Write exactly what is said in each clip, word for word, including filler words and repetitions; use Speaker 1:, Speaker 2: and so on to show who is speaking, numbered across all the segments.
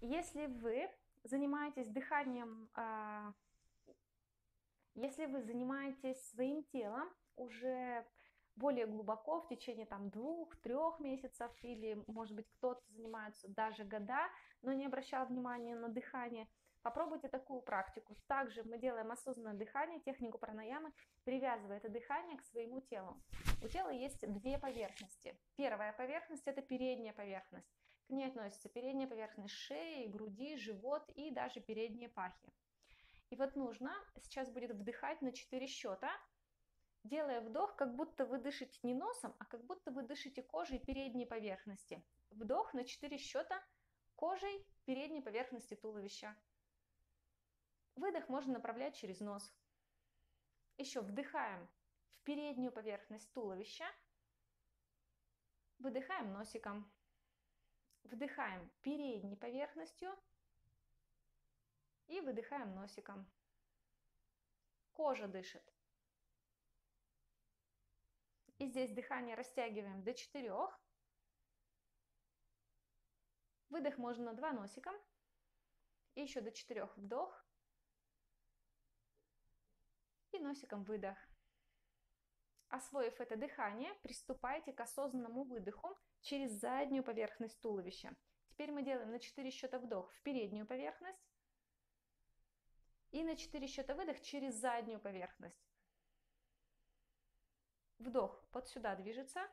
Speaker 1: Если вы занимаетесь дыханием, а, если вы занимаетесь своим телом уже более глубоко в течение там двух-трех месяцев, или может быть кто-то занимается даже года, но не обращал внимания на дыхание, попробуйте такую практику. Также мы делаем осознанное дыхание, технику пранаямы, привязывая это дыхание к своему телу. У тела есть две поверхности. Первая поверхность — это передняя поверхность. К ней относится передняя поверхность шеи, груди, живот и даже передние пахи. И вот нужно сейчас будет вдыхать на четыре счета, делая вдох, как будто вы дышите не носом, а как будто вы дышите кожей передней поверхности. Вдох на четыре счета кожей передней поверхности туловища. Выдох можно направлять через нос. Еще вдыхаем в переднюю поверхность туловища, выдыхаем носиком. Вдыхаем передней поверхностью и выдыхаем носиком. Кожа дышит. И здесь дыхание растягиваем до четырех. Выдох можно на два носиком. И еще до четырех вдох. И носиком выдох. Освоив это дыхание, приступайте к осознанному выдоху через заднюю поверхность туловища. Теперь мы делаем на четыре счета вдох в переднюю поверхность. И на четыре счета выдох через заднюю поверхность. Вдох вот сюда движется.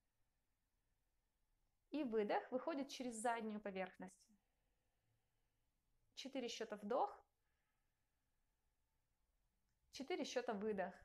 Speaker 1: И выдох выходит через заднюю поверхность. четыре счета вдох. четыре счета выдох.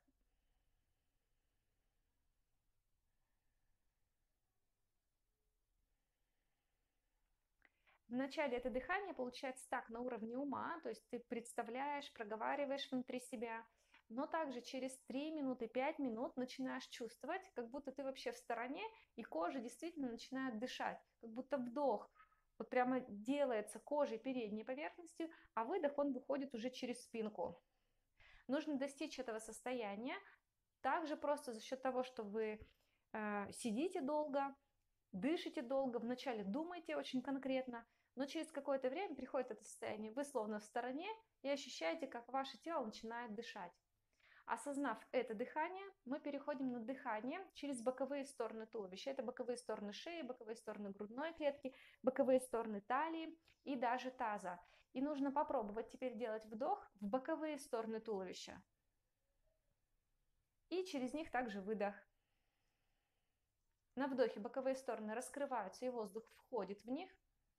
Speaker 1: Вначале это дыхание получается так, на уровне ума, то есть ты представляешь, проговариваешь внутри себя, но также через три минуты, пять минут начинаешь чувствовать, как будто ты вообще в стороне, и кожа действительно начинает дышать, как будто вдох вот прямо делается кожей передней поверхностью, а выдох он выходит уже через спинку. Нужно достичь этого состояния также просто за счет того, что вы э, сидите долго, дышите долго, вначале думаете очень конкретно, но через какое-то время приходит это состояние, вы словно в стороне и ощущаете, как ваше тело начинает дышать. Осознав это дыхание, мы переходим на дыхание через боковые стороны туловища. Это боковые стороны шеи, боковые стороны грудной клетки, боковые стороны талии и даже таза. И нужно попробовать теперь делать вдох в боковые стороны туловища. И через них также выдох. На вдохе боковые стороны раскрываются, и воздух входит в них.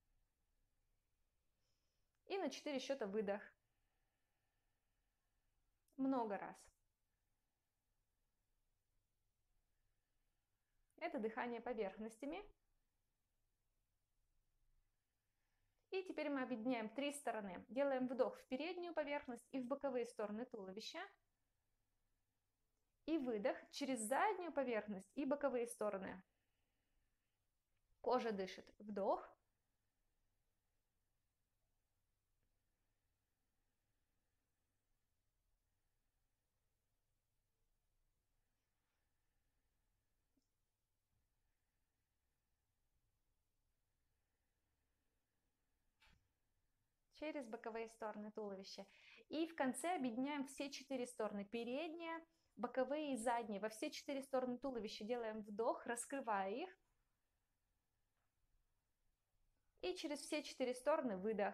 Speaker 1: И на четыре счета выдох. Много раз. Это дыхание поверхностями. И теперь мы объединяем три стороны. Делаем вдох в переднюю поверхность и в боковые стороны туловища. И выдох через заднюю поверхность и боковые стороны. Кожа дышит. Вдох. Через боковые стороны туловища. И в конце объединяем все четыре стороны. Передняя, боковые и задние. Во все четыре стороны туловища делаем вдох, раскрывая их. И через все четыре стороны выдох.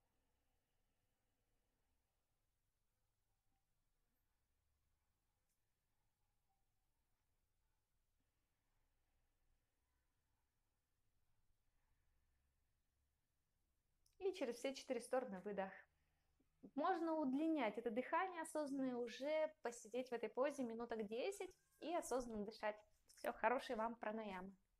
Speaker 1: И через все четыре стороны выдох. Можно удлинять это дыхание осознанное, уже посидеть в этой позе минуток десять и осознанно дышать. Все, хорошей вам пранаямы.